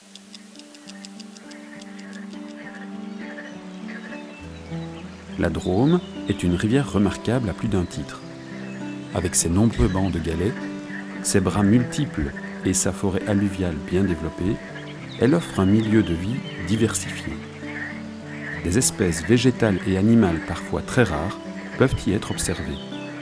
La Drôme est une rivière remarquable à plus d'un titre. Avec ses nombreux bancs de galets, ses bras multiples et sa forêt alluviale bien développée, elle offre un milieu de vie diversifié. Des espèces végétales et animales parfois très rares peuvent y être observées.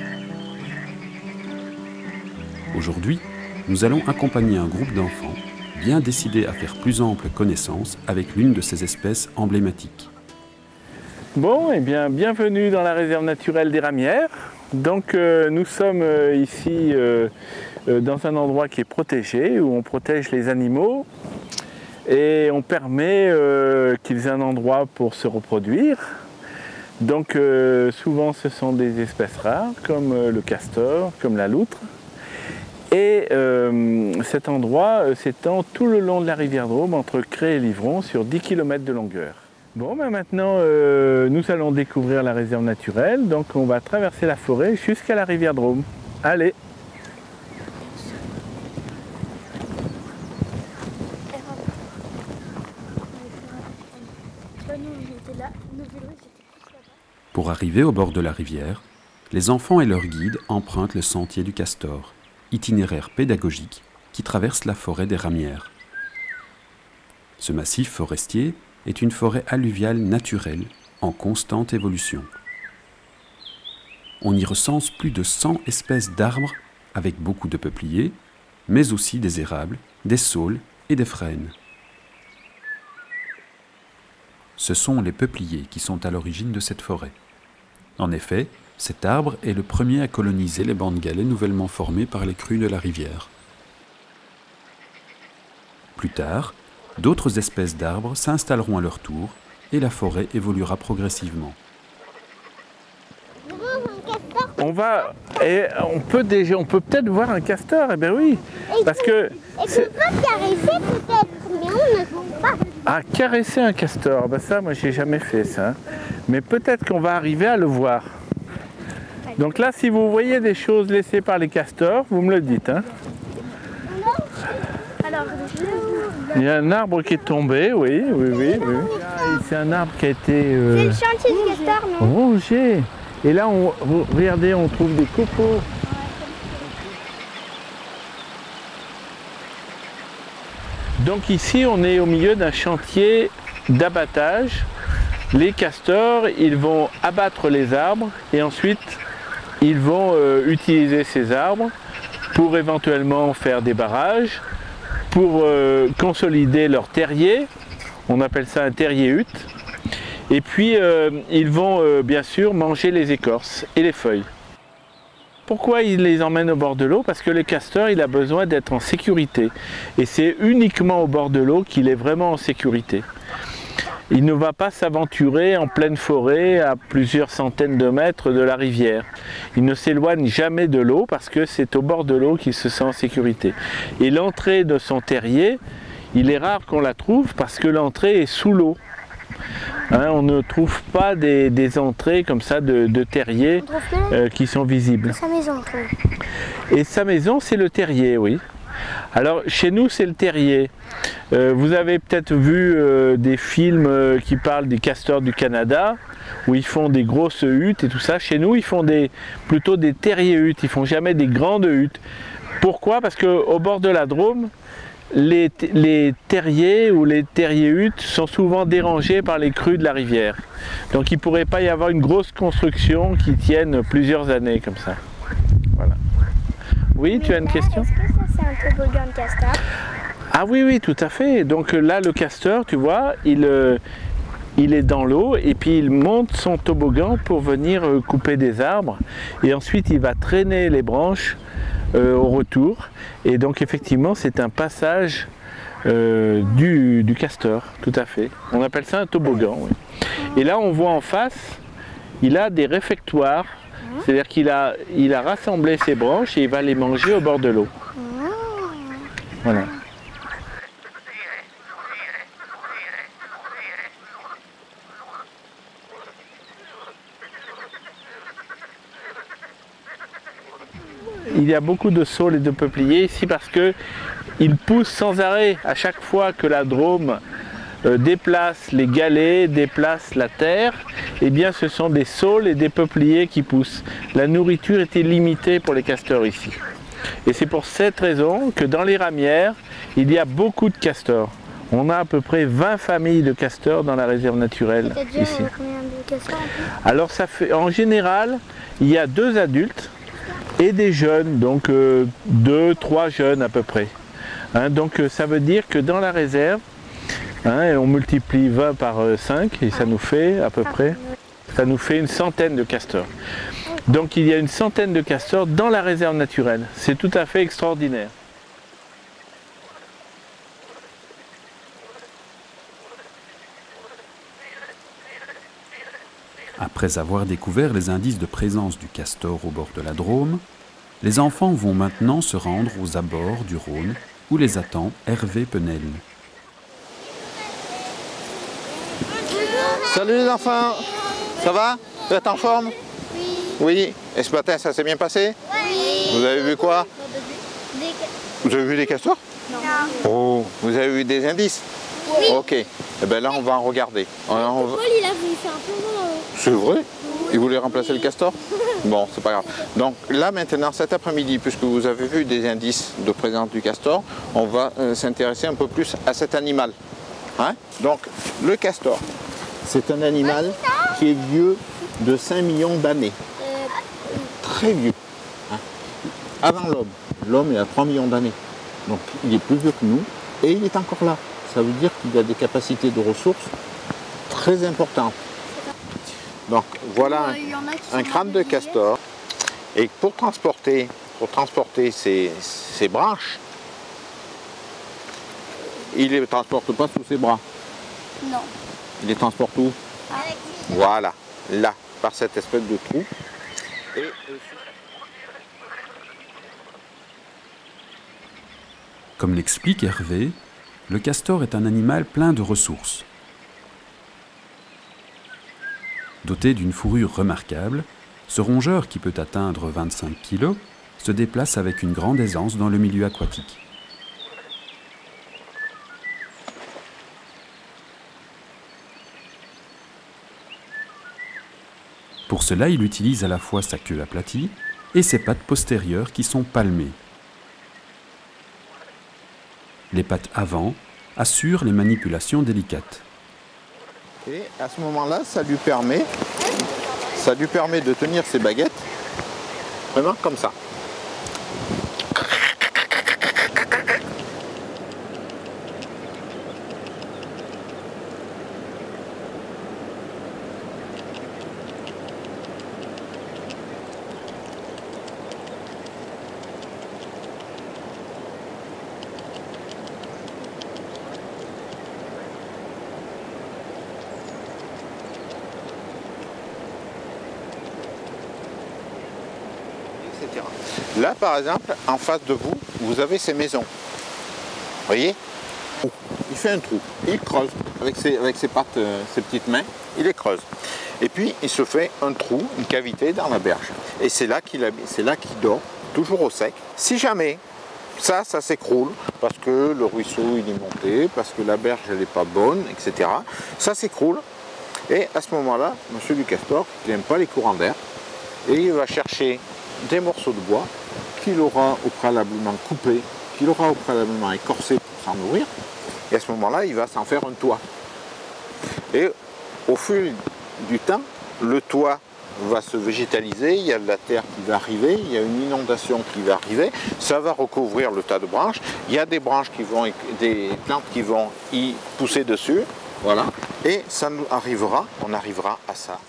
Aujourd'hui, nous allons accompagner un groupe d'enfants bien décidés à faire plus ample connaissance avec l'une de ces espèces emblématiques. Bon, eh bien, bienvenue dans la réserve naturelle des Ramières. Donc, nous sommes ici dans un endroit qui est protégé, où on protège les animaux et on permet qu'ils aient un endroit pour se reproduire. Donc, souvent, ce sont des espèces rares, comme le castor, comme la loutre. Et cet endroit s'étend tout le long de la rivière Drôme, entre Cré et Livron, sur 10 km de longueur. Bon, ben maintenant, nous allons découvrir la réserve naturelle. Donc, on va traverser la forêt jusqu'à la rivière Drôme. Allez! Pour arriver au bord de la rivière, les enfants et leurs guides empruntent le sentier du Castor, itinéraire pédagogique qui traverse la forêt des Ramières. Ce massif forestier est une forêt alluviale naturelle en constante évolution. On y recense plus de 100 espèces d'arbres avec beaucoup de peupliers, mais aussi des érables, des saules et des frênes. Ce sont les peupliers qui sont à l'origine de cette forêt. En effet, cet arbre est le premier à coloniser les bancs de galets nouvellement formés par les crues de la rivière. Plus tard, d'autres espèces d'arbres s'installeront à leur tour et la forêt évoluera progressivement. On peut peut-être voir un castor, eh bien oui, parce que... Et tu peux caresser peut-être, mais on ne sent pas. Ah, caresser un castor, ben ça, moi, j'ai jamais fait ça. Mais peut-être qu'on va arriver à le voir. Donc là, si vous voyez des choses laissées par les castors, vous me le dites. Hein. Alors, il y a un arbre qui est tombé, oui. C'est un arbre qui a été... c'est le chantier du castor, non? Rongé. Et là, regardez, on trouve des copeaux. Donc ici, on est au milieu d'un chantier d'abattage. Les castors, ils vont abattre les arbres et ensuite, ils vont utiliser ces arbres pour éventuellement faire des barrages, pour consolider leur terrier. On appelle ça un terrier-hutte. Et puis, ils vont bien sûr manger les écorces et les feuilles. Pourquoi ils les emmènent au bord de l'eau? Parce que le castor, il a besoin d'être en sécurité. Et c'est uniquement au bord de l'eau qu'il est vraiment en sécurité. Il ne va pas s'aventurer en pleine forêt à plusieurs centaines de mètres de la rivière. Il ne s'éloigne jamais de l'eau parce que c'est au bord de l'eau qu'il se sent en sécurité. Et l'entrée de son terrier, il est rare qu'on la trouve parce que l'entrée est sous l'eau. Hein, on ne trouve pas des entrées comme ça de terriers qui sont visibles. Sa maison. Et sa maison, c'est le terrier, oui. Alors chez nous, c'est le terrier. Vous avez peut-être vu des films qui parlent des castors du Canada, où ils font des grosses huttes et tout ça. Chez nous, ils font plutôt des terriers-huttes, ils font jamais des grandes huttes. Pourquoi? Parce qu'au bord de la Drôme, les terriers ou les terriers-huttes sont souvent dérangés par les crues de la rivière. Donc il ne pourrait pas y avoir une grosse construction qui tienne plusieurs années comme ça. Voilà. Oui, tu as une question? Est-ce que ça c'est un toboggan de castor? Ah oui, tout à fait. Donc là, le castor, tu vois, il est dans l'eau et puis il monte son toboggan pour venir couper des arbres. Et ensuite, il va traîner les branches au retour. Et donc effectivement, c'est un passage du castor, tout à fait. On appelle ça un toboggan. Oui. Et là, on voit en face, il a des réfectoires. C'est-à-dire qu'il a rassemblé ses branches et il va les manger au bord de l'eau. Voilà. Il y a beaucoup de saules et de peupliers ici parce que ils poussent sans arrêt à chaque fois que la Drôme déplace les galets, déplace la terre. Eh bien, ce sont des saules et des peupliers qui poussent. La nourriture était limitée pour les castors ici. Et c'est pour cette raison que dans les ramières, il y a beaucoup de castors. On a à peu près 20 familles de castors dans la réserve naturelle ici. Combien de castors? Alors ça fait, en général, il y a 2 adultes et des jeunes, donc 2-3 jeunes à peu près. Hein, donc ça veut dire que dans la réserve, hein, on multiplie 20 par 5 et ça nous fait à peu près, ça nous fait une centaine de castors. Donc il y a une centaine de castors dans la réserve naturelle. C'est tout à fait extraordinaire. Après avoir découvert les indices de présence du castor au bord de la Drôme, les enfants vont maintenant se rendre aux abords du Rhône où les attend Hervé Penel. Salut les enfants, ça va? Vous êtes en forme? Oui. Et ce matin, ça s'est bien passé? Oui. Vous avez vu quoi? Vous avez vu des castors? Non. Oh, vous avez vu des indices? Oui. Ok. Et bien là, on va en regarder. Paul, il a voulu faire un peu. C'est vrai? Il voulait remplacer le castor? Bon, c'est pas grave. Donc là, maintenant, cet après-midi, puisque vous avez vu des indices de présence du castor, on va s'intéresser un peu plus à cet animal. Hein? Donc, le castor, c'est un animal qui est vieux de 5 millions d'années. Très vieux. Hein? Avant l'homme. L'homme est à 3 millions d'années. Donc, il est plus vieux que nous et il est encore là. Ça veut dire qu'il a des capacités de ressources très importantes. Donc voilà un crâne de castor. Et pour transporter ces branches, il ne les transporte pas sous ses bras. Non. Il les transporte où? Voilà, là, par cette espèce de trou. Et Comme l'explique Hervé, le castor est un animal plein de ressources. Doté d'une fourrure remarquable, ce rongeur qui peut atteindre 25 kg se déplace avec une grande aisance dans le milieu aquatique. Pour cela, il utilise à la fois sa queue aplatie et ses pattes postérieures qui sont palmées. Les pattes avant assurent les manipulations délicates. Et à ce moment-là, ça lui permet de tenir ses baguettes vraiment comme ça. Etc. Là, par exemple, en face de vous, vous avez ces maisons. Vous voyez? Il fait un trou, il creuse avec ses pattes, ses petites mains, il les creuse. Et puis, il se fait un trou, une cavité dans la berge. Et c'est là qu'il dort, toujours au sec. Si jamais ça s'écroule, parce que le ruisseau il est monté, parce que la berge elle n'est pas bonne, etc. Ça s'écroule. Et à ce moment-là, monsieur du castor, il n'aime pas les courants d'air, et il va chercher des morceaux de bois qu'il aura au préalablement coupés, qu'il aura au préalablement écorcés pour s'en nourrir. Et à ce moment-là, il va s'en faire un toit. Et au fil du temps, le toit va se végétaliser, il y a de la terre qui va arriver, il y a une inondation qui va arriver, ça va recouvrir le tas de branches, il y a des branches des plantes qui vont y pousser dessus, voilà, et ça nous arrivera, on arrivera à ça.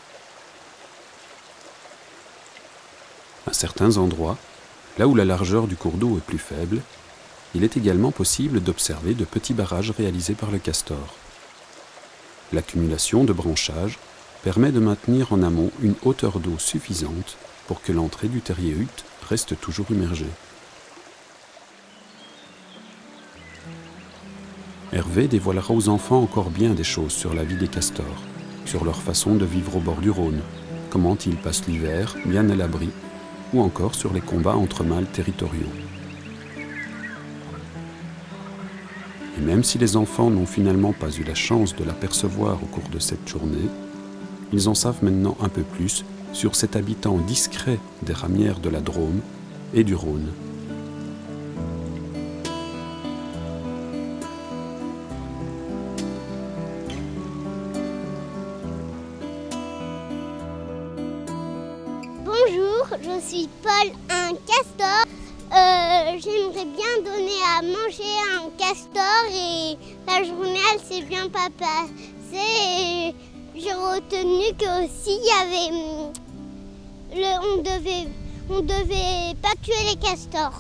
À certains endroits, là où la largeur du cours d'eau est plus faible, il est également possible d'observer de petits barrages réalisés par le castor. L'accumulation de branchages permet de maintenir en amont une hauteur d'eau suffisante pour que l'entrée du terrier-hutte reste toujours immergée. Hervé dévoilera aux enfants encore bien des choses sur la vie des castors, sur leur façon de vivre au bord du Rhône, comment ils passent l'hiver bien à l'abri, ou encore sur les combats entre mâles territoriaux. Et même si les enfants n'ont finalement pas eu la chance de l'apercevoir au cours de cette journée, ils en savent maintenant un peu plus sur cet habitant discret des ramières de la Drôme et du Rhône. Bonjour, je suis Paul, un castor. J'aimerais bien donner à manger à un castor et la journée elle s'est bien pas passée. Et j'ai retenu que aussi il y avait on devait pas tuer les castors.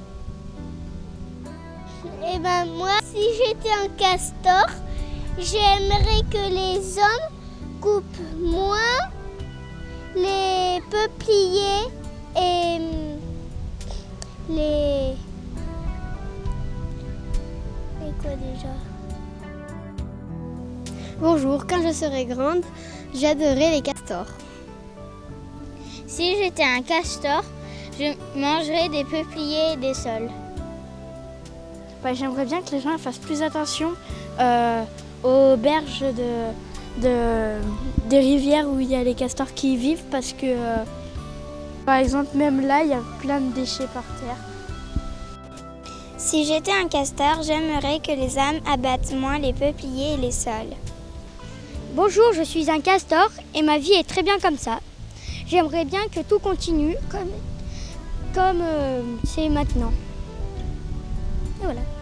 Et ben moi, si j'étais un castor, j'aimerais que les hommes coupent moins les peupliers et les quoi déjà? Bonjour, quand je serai grande, j'adorerai les castors. Si j'étais un castor, je mangerais des peupliers et des saules. J'aimerais bien que les gens fassent plus attention aux berges des rivières où il y a les castors qui y vivent parce que, par exemple, même là, il y a plein de déchets par terre. Si j'étais un castor, j'aimerais que les hommes abattent moins les peupliers et les saules. Bonjour, je suis un castor et ma vie est très bien comme ça. J'aimerais bien que tout continue comme c'est maintenant. Et voilà.